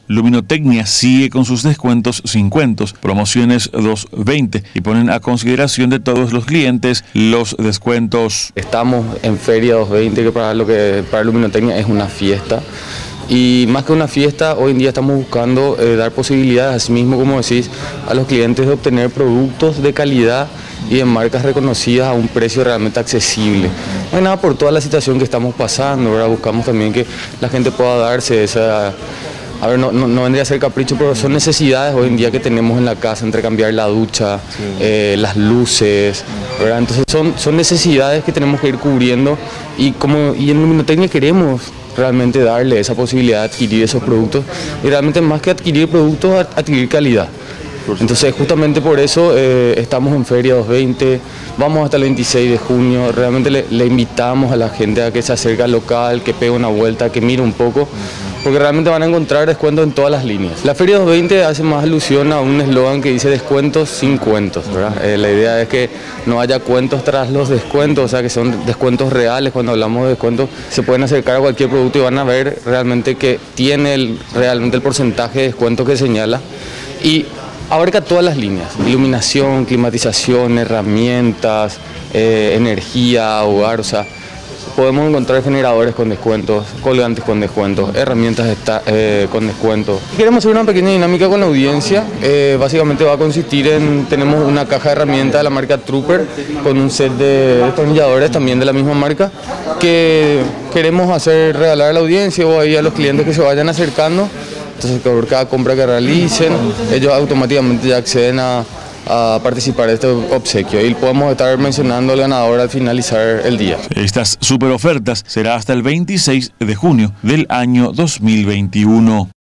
Luminotecnia sigue con sus descuentos 50, promociones 220 y ponen a consideración de todos los clientes los descuentos. Estamos en Feria 220, que para Luminotecnia es una fiesta. Y más que una fiesta, hoy en día estamos buscando dar posibilidades, así mismo como decís, a los clientes de obtener productos de calidad y de marcas reconocidas a un precio realmente accesible. No hay nada por toda la situación que estamos pasando, ¿verdad? Buscamos también que la gente pueda darse esa... A ver, no vendría a ser capricho, pero son necesidades hoy en día que tenemos en la casa, entre cambiar la ducha, las luces, ¿verdad? Entonces son necesidades que tenemos que ir cubriendo y en Luminotecnia queremos realmente darle esa posibilidad de adquirir esos productos y realmente más que adquirir productos, adquirir calidad. Entonces justamente por eso estamos en Feria 220, vamos hasta el 26 de junio, realmente le invitamos a la gente a que se acerque al local, que pegue una vuelta, que mire un poco, porque realmente van a encontrar descuentos en todas las líneas. La Feria 220 hace más alusión a un eslogan que dice descuentos sin cuentos, ¿verdad? La idea es que no haya cuentos tras los descuentos, o sea que son descuentos reales. Cuando hablamos de descuentos se pueden acercar a cualquier producto y van a ver realmente que tiene realmente el porcentaje de descuento que señala y abarca todas las líneas: iluminación, climatización, herramientas, energía, hogar, o sea, podemos encontrar generadores con descuentos, colgantes con descuentos, herramientas con descuentos. Queremos hacer una pequeña dinámica con la audiencia, básicamente va a consistir en, tenemos una caja de herramientas de la marca Trooper con un set de destornilladores también de la misma marca que queremos regalar a la audiencia o ahí a los clientes que se vayan acercando. Entonces por cada compra que realicen, ellos automáticamente ya acceden a participar de este obsequio y podemos estar mencionando al ganador al finalizar el día. Estas super ofertas será hasta el 26 de junio del año 2021.